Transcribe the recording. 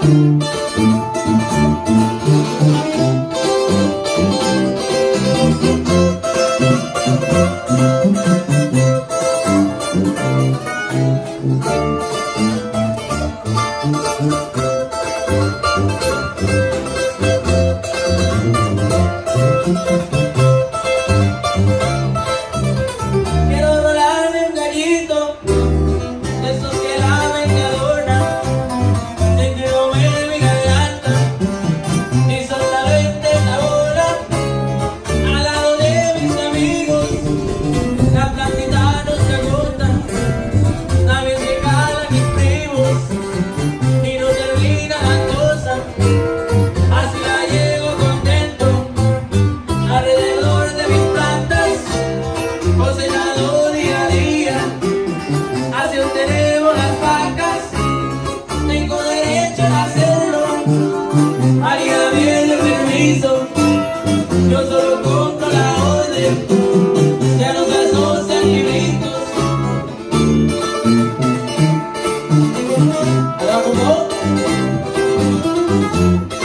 Quiero rolarme un gallito, de esos que lamen y adornan, sin que comer mi garganta, y solamente la bola, al lado de mis amigos, la plantita no se agota, también se calan mis primos, y no termina la cosa, así la llego contento, alrededor de mis plantas, cosechando día a día, así obtenemos las vacas, tengo derecho a hacerlo, haría bien el permiso, yo solo compro la orden, ya no se asocian libritos. ¿Ahora cómo?